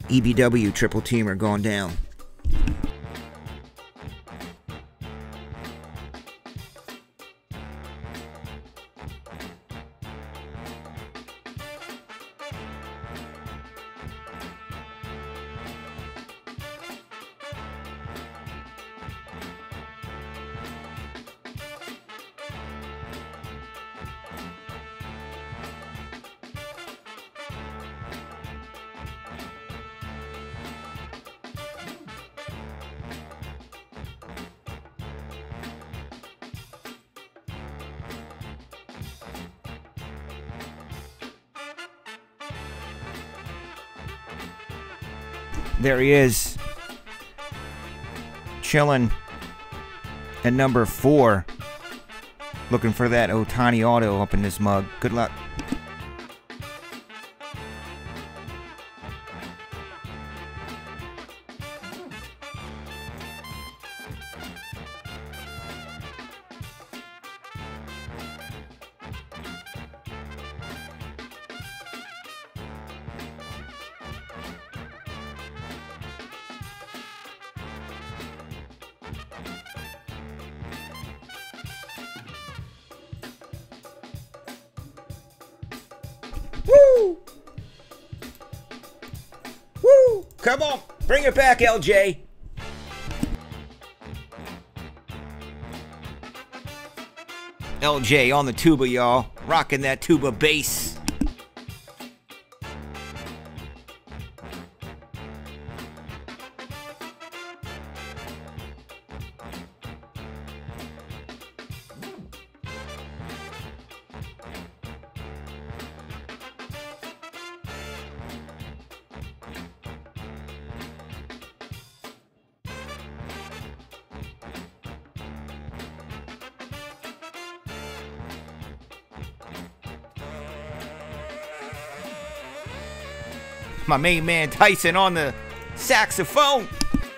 EBW triple teamer going down. There he is, chilling at number 4, looking for that Ohtani auto up in this mug. Good luck. Woo! Woo! Come on, bring it back, LJ. LJ on the tuba, y'all. Rocking that tuba bass. My main man Tyson on the saxophone.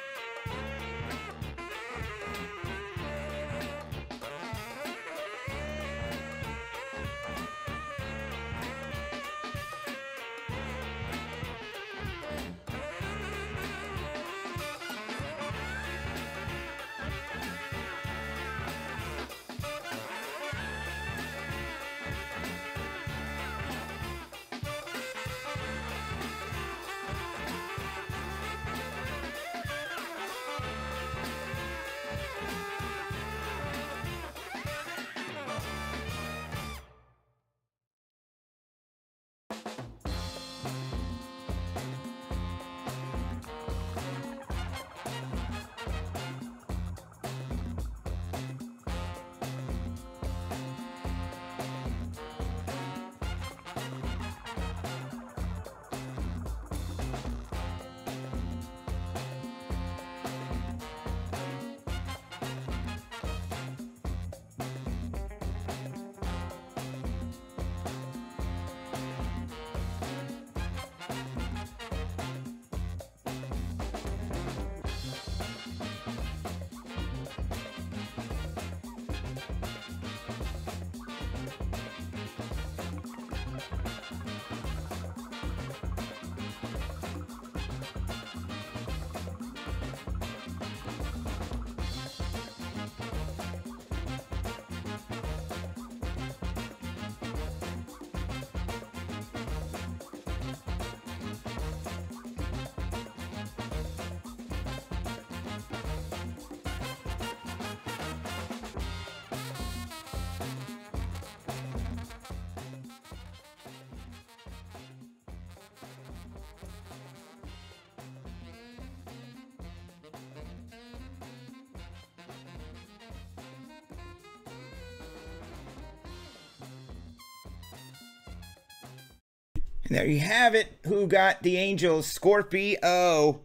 And there you have it. Who got the Angels? Scorpio.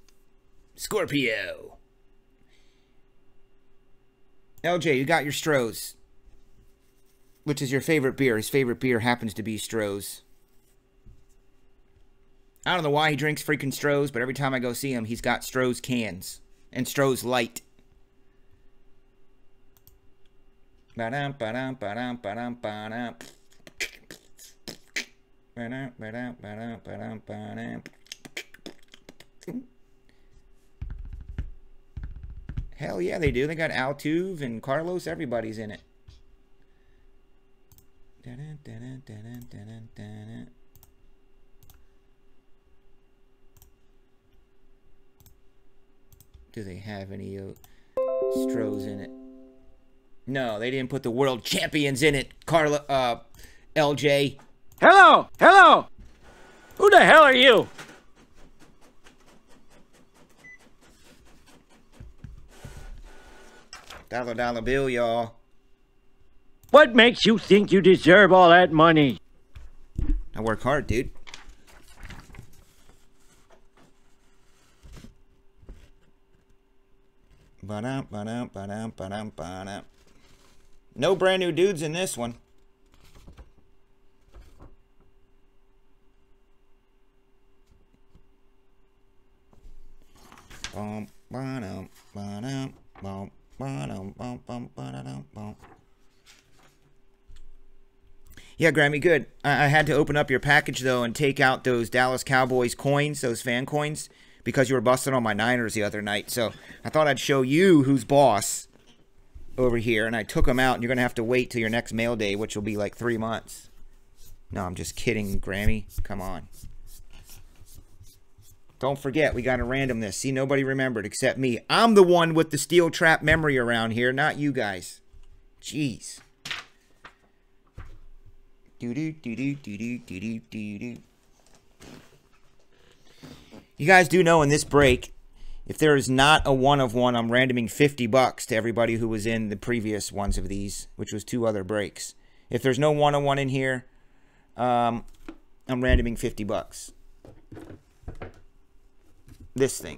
Scorpio. LJ, you got your Strohs. Which is your favorite beer? His favorite beer happens to be Strohs. I don't know why he drinks freaking Strohs, but every time I go see him, he's got Strohs cans. And Strohs Light. Ba-dum, ba-dum, ba-dum, ba-dum, ba-dum. Ba-dum, ba-dum, ba-dum, ba-dum, ba-dum. Hell yeah, they do. They got Altuve and Carlos. Everybody's in it. Do they have any Stros in it? No, they didn't put the world champions in it. LJ. Hello! Hello! Who the hell are you? Dollar bill, y'all. What makes you think you deserve all that money? I work hard, dude. No brand new dudes in this one. Yeah, Grammy, good. I had to open up your package, though, and take out those Dallas Cowboys coins, those fan coins, because you were busting on my Niners the other night. So I thought I'd show you who's boss over here, and I took them out, and you're going to have to wait till your next mail day, which will be like 3 months. No, I'm just kidding, Grammy. Come on. Don't forget, we got to random this. See, nobody remembered except me. I'm the one with the steel trap memory around here, not you guys. Jeez. You guys do know in this break, if there is not a one of one, I'm randoming $50 to everybody who was in the previous ones of these, which was 2 other breaks. If there's no one of one in here, I'm randoming $50. This thing.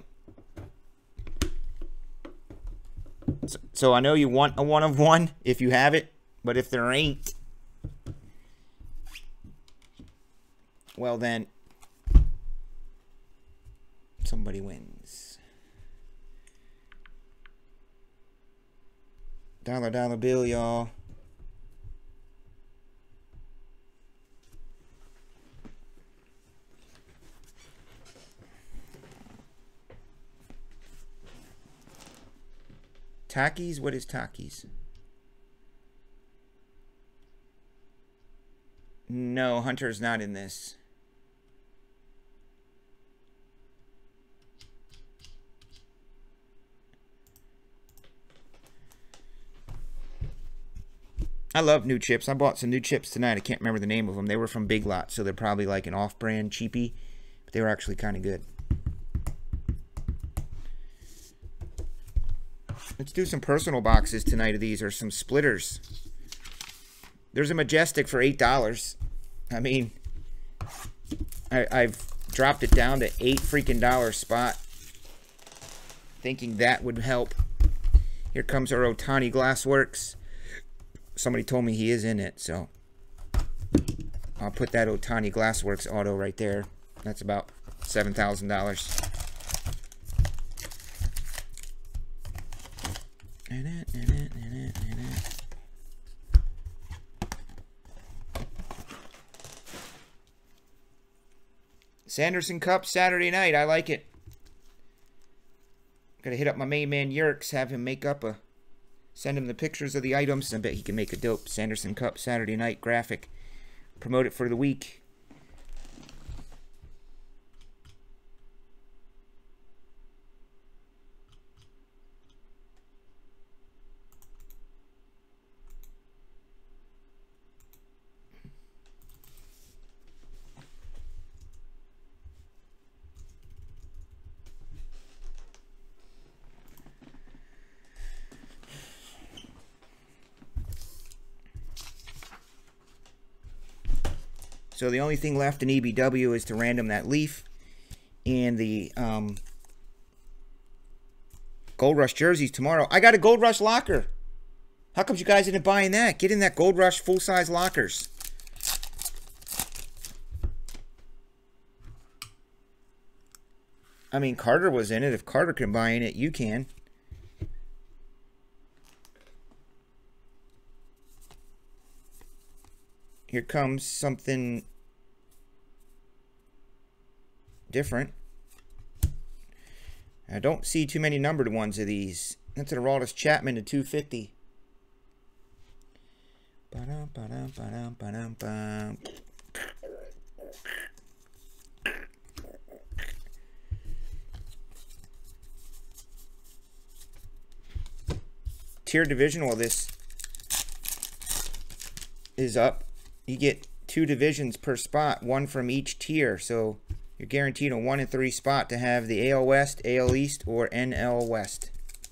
So I know you want a one of one if you have it, but if there ain't, well then, somebody wins. Dollar bill, y'all. Takis? What is Takis? No, Hunter's not in this. I love new chips. I bought some new chips tonight. I can't remember the name of them. They were from Big Lot, so they're probably like an off-brand cheapie, but they were actually kind of good. Let's do some personal boxes tonight of these, or some splitters. There's a Majestic for $8. I mean, I've dropped it down to $8 freaking spot, thinking that would help. Here comes our Ohtani Glassworks. Somebody told me he is in it, so I'll put that Ohtani Glassworks auto right there. That's about $7,000. Sanderson Cup Saturday night. I like it. Gotta hit up my main man Yerks, have him make up a, send him the pictures of the items. I bet he can make a dope Sanderson Cup Saturday night graphic. Promote it for the week. So the only thing left in EBW is to random that Leaf and the Gold Rush jerseys tomorrow. I got a Gold Rush locker. How come you guys didn't buy in that? Get in that Gold Rush full-size lockers. I mean, Carter was in it. If Carter can buy in it, you can. Here comes something different. I don't see too many numbered ones of these. That's an Aroldis Chapman to 250. Tier divisional of this is up. You get 2 divisions per spot, 1 from each tier. So you're guaranteed a 1 in 3 spot to have the AL West, AL East, or NL West.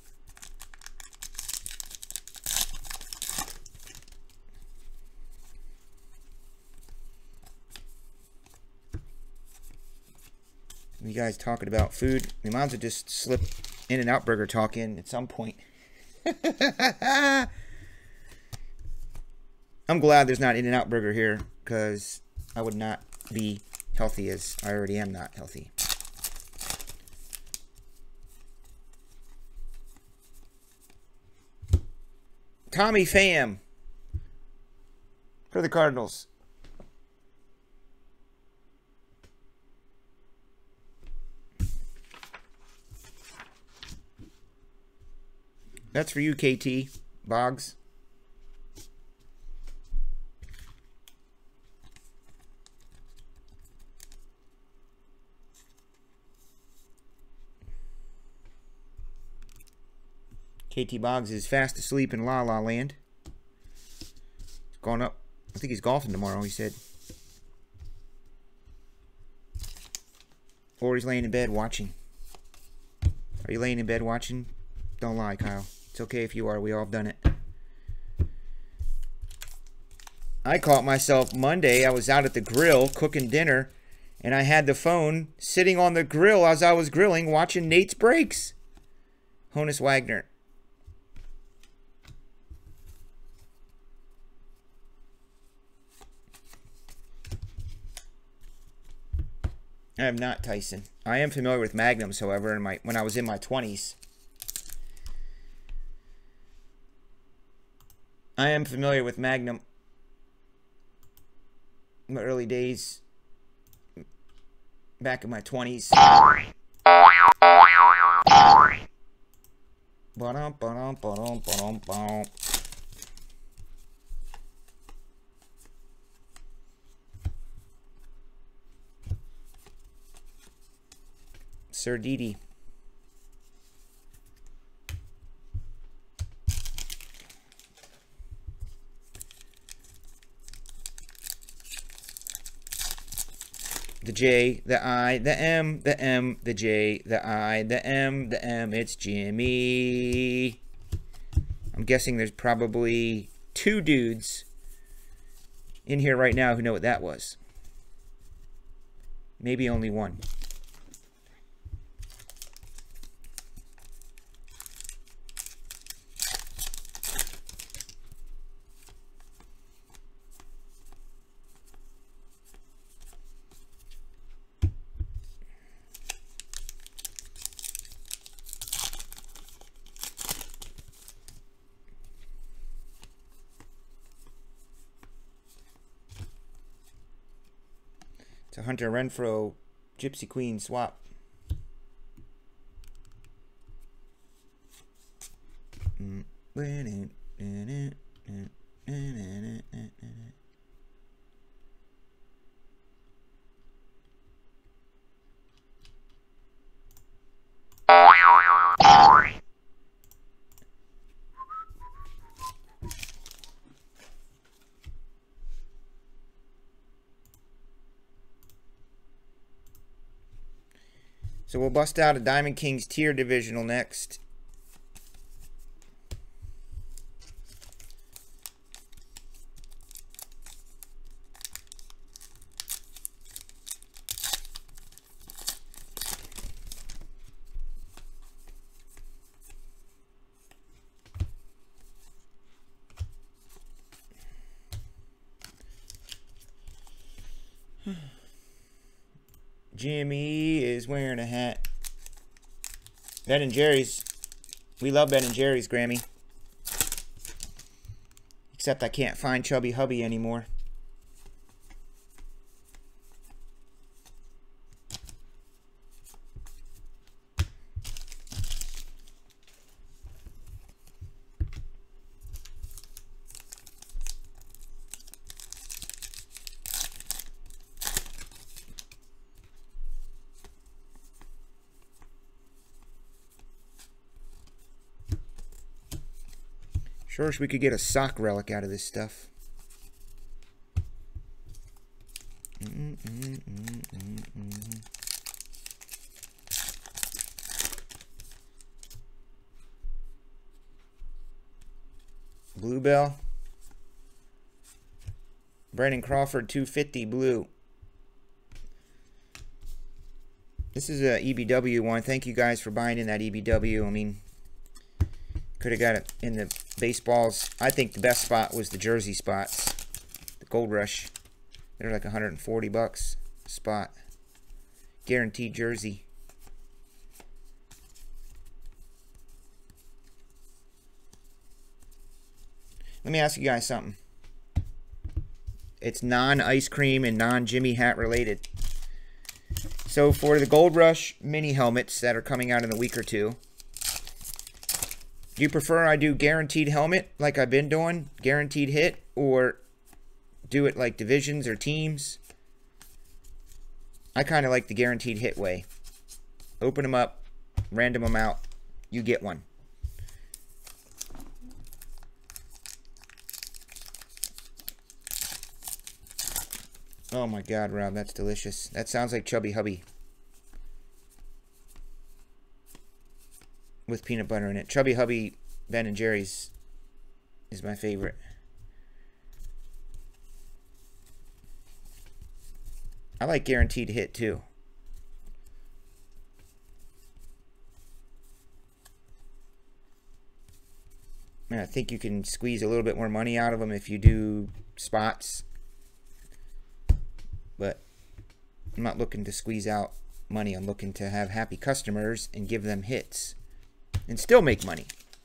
You guys talking about food, we might as well just slip In-N-Out Burger talk in at some point. I'm glad there's not In-N-Out Burger here, because I would not be healthy as I already am not healthy. Tommy Pham for the Cardinals. That's for you, KT Boggs. KT Boggs is fast asleep in La La Land. He's gone up. I think he's golfing tomorrow, he said. Or he's laying in bed watching. Are you laying in bed watching? Don't lie, Kyle. It's okay if you are. We all have done it. I caught myself Monday. I was out at the grill cooking dinner, and I had the phone sitting on the grill as I was grilling, watching Nate's Breaks. Honus Wagner. I am not Tyson. I am familiar with Magnums, however, when I was in my 20s. I am familiar with Magnum. In my early days, back in my 20s. Sir Didi. The J, the I, the M, the M, the J, the I, the M, the M. It's Jimmy. I'm guessing there's probably 2 dudes in here right now who know what that was. Maybe only 1. It's a Hunter Renfroe Gypsy Queen swap. So we'll bust out a Diamond Kings tier divisional next. Jimmy is wearing a hat. Ben & Jerry's. We love Ben & Jerry's, Grammy. Except I can't find Chubby Hubby anymore. Sure wish we could get a sock relic out of this stuff. Bluebell. Brandon Crawford, 250 blue. This is a EBW one. Thank you guys for buying in that EBW. I mean, could have got it in the baseballs. I think the best spot was the jersey spots. The Gold Rush. They're like 140 bucks a spot. Guaranteed jersey. Let me ask you guys something. It's non-ice cream and non-Jimmy Hat related. So for the Gold Rush mini helmets that are coming out in a week or two, do you prefer I do guaranteed helmet like I've been doing, guaranteed hit, or do it like divisions or teams? I kind of like the guaranteed hit way. Open them up, random them out, you get one. Oh my God, Rob, that's delicious. That sounds like Chubby Hubby with peanut butter in it. Chubby Hubby Ben and Jerry's is my favorite. I like guaranteed hit too. Man, I think you can squeeze a little bit more money out of them if you do spots. But I'm not looking to squeeze out money. I'm looking to have happy customers and give them hits and still make money.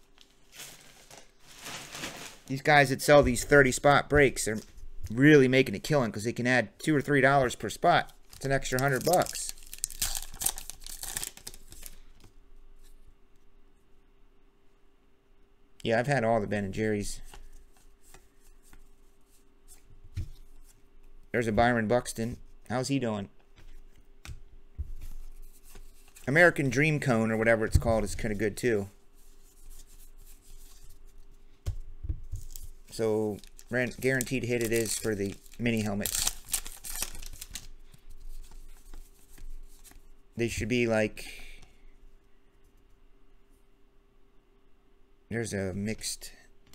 These guys that sell these 30 spot breaks are really making a killing because they can add $2 or $3 per spot. It's an extra $100. Yeah, I've had all the Ben and Jerry's. There's a Byron Buxton. How's he doing? American Dream Cone or whatever it's called is kind of good too. So guaranteed hit it is for the mini helmets. They should be like, there's a mixed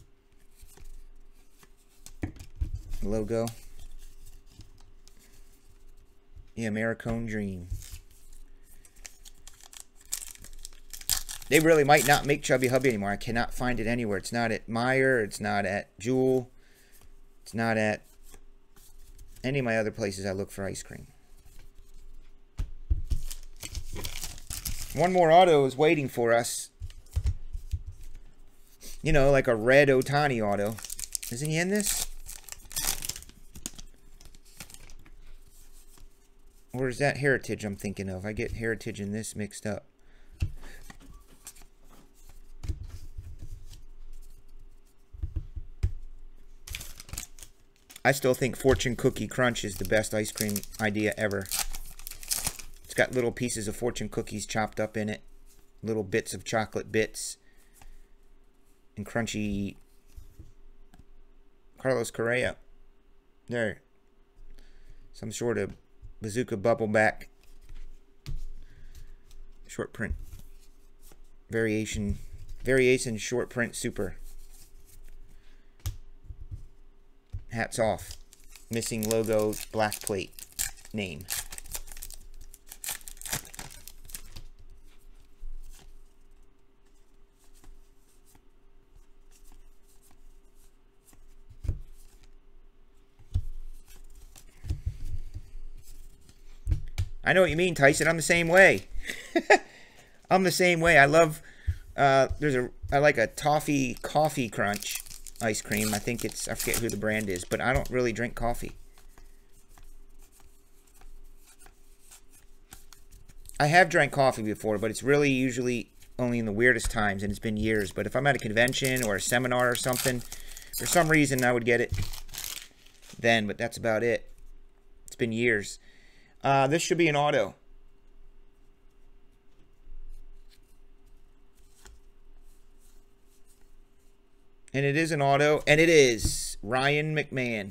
logo. Yeah, American Dream. They really might not make Chubby Hubby anymore. I cannot find it anywhere. It's not at Meijer. It's not at Jewel. It's not at any of my other places I look for ice cream. One more auto is waiting for us. You know, like a red Ohtani auto. Isn't he in this? Or is that Heritage I'm thinking of? I get Heritage and this mixed up. I still think Fortune Cookie Crunch is the best ice cream idea ever. It's got little pieces of Fortune cookies chopped up in it. Little bits of chocolate bits. And crunchy Carlos Correa. There. Some sort of Bazooka Bubble Back short print variation short print super. Hats off. Missing logo, black plate, name. I know what you mean, Tyson. I'm the same way. I'm the same way. I love, I like a toffee coffee crunch ice cream. I think it's, I forget who the brand is, but I don't really drink coffee. I have drank coffee before, but it's really usually only in the weirdest times, and it's been years. But if I'm at a convention or a seminar or something, for some reason I would get it then, but that's about it. It's been years. This should be an auto. And it is an auto, and it is Ryan McMahon.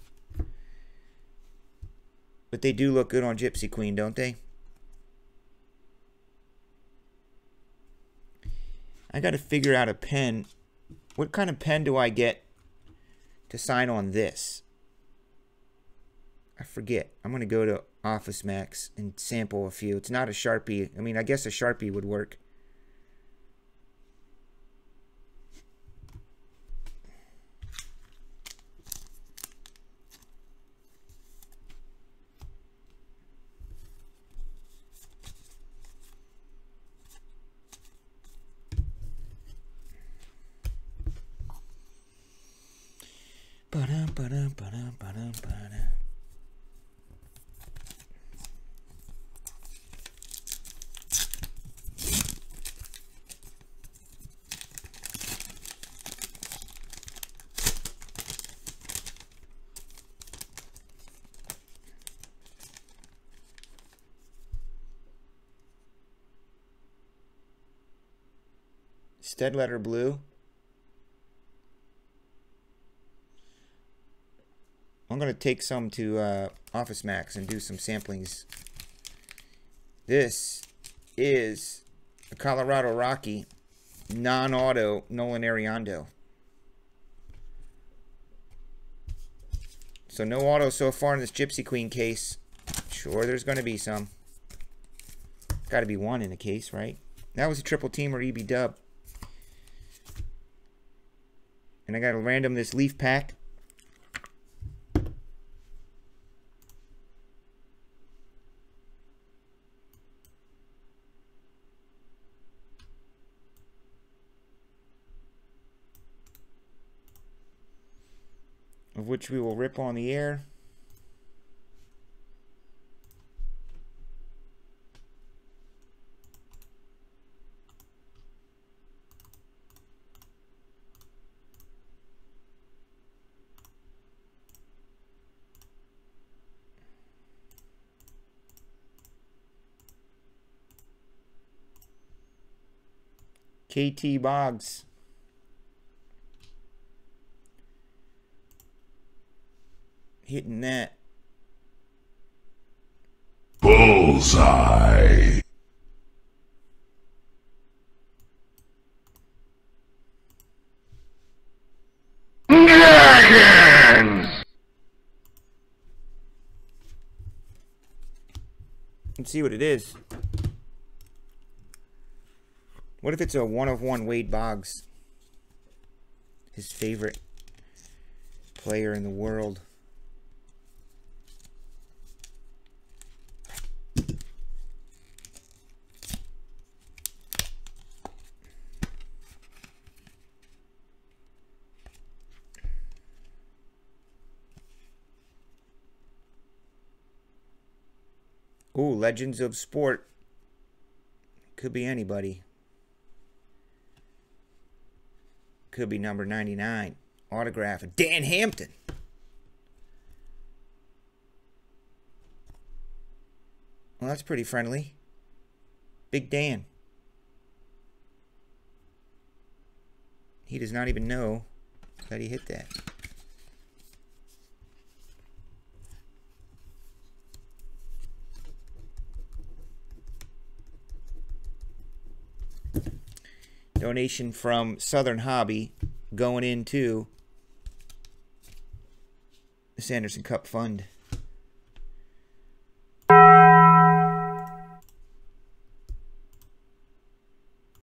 But they do look good on Gypsy Queen, don't they? I got to figure out a pen. What kind of pen do I get to sign on this? I forget. I'm going to go to Office Max and sample a few. It's not a Sharpie. I mean, I guess a Sharpie would work. Stedletter blue. I'm going to take some to Office Max and do some samplings. This is a Colorado Rocky non-auto Nolan Ariando. So no auto so far in this Gypsy Queen case. Sure, there's going to be some. Got to be one in the case, right? That was a triple team or EB dub. And I got to random this leaf pack. Of which we will rip on the air. KT Boggs. Hitting that. Bullseye. Dragons. Let's see what it is. What if it's a 1/1 Wade Boggs? His favorite player in the world. Ooh, Legends of Sport. Could be anybody. Could be number 99. Autograph of Dan Hampton. Well, that's pretty friendly. Big Dan. He does not even know that he hit that. Donation from Southern Hobby going into the Sanderson Cup Fund.